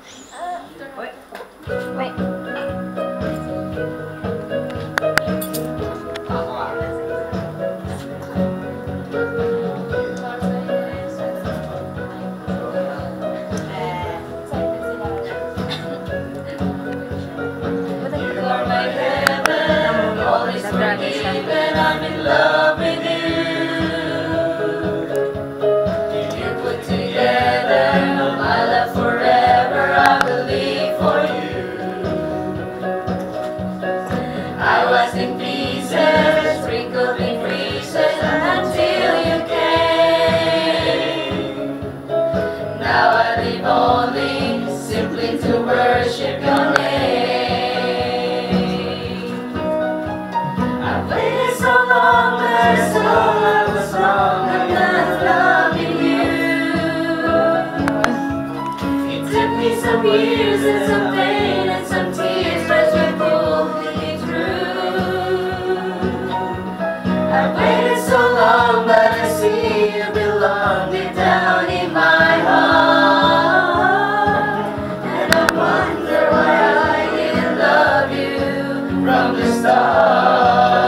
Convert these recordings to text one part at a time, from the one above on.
Wait. Wait. When I'm in love with you, you put together my love forever, I believe for you. I was in pieces, sprinkled in creases until you came. Now I live only simply to worship your name. I waited so long, but I saw I was wrong. I'm not loving you. It took me some years and some pain and some tears, but you pulled me through. I waited so long, but I see you belong deep down in my heart. And I wonder why I didn't love you from the start.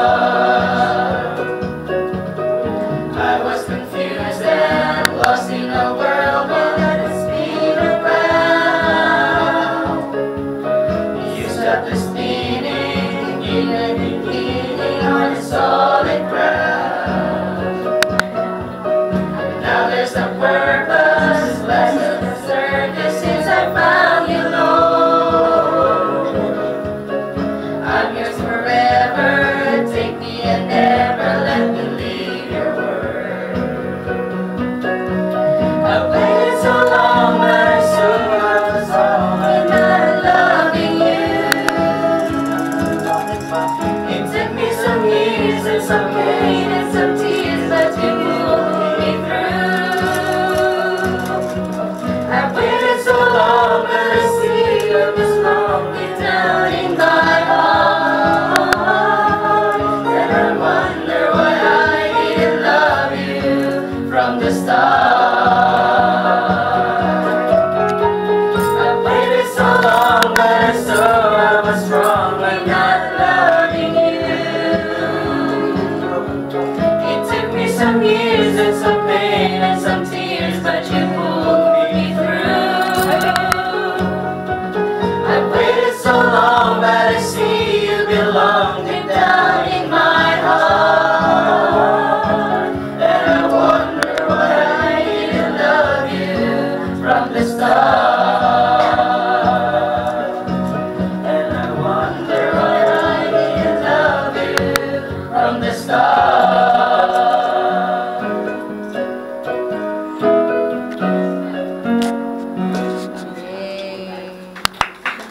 I was confused and lost in a world without a speed around. You stopped the spinning in a beginning on a solid ground. Now there's a purpose, less of the circus since I found you, Lord. I'm yours forever, take me and never let me leave your word. I waited so long, but I soon was wrong in not loving you. It took me some years and some pain and some tears, but you pulled me through. I waited so long, but I see you was wrong deep down in my heart. And I wonder why I didn't love you from the start. I waited so long, but I saw I was wrong by not loving you. It took me some years and some pain and some tears, but you pulled me through. I waited so long, but I see you belong deep down in my heart. And I wonder why I didn't love you from the start. And I wonder why I didn't love you from the start.